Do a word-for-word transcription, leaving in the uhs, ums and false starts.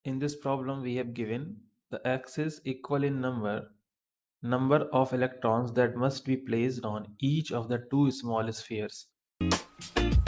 In this problem, we have given the axis equal in number number of electrons that must be placed on each of the two small spheres.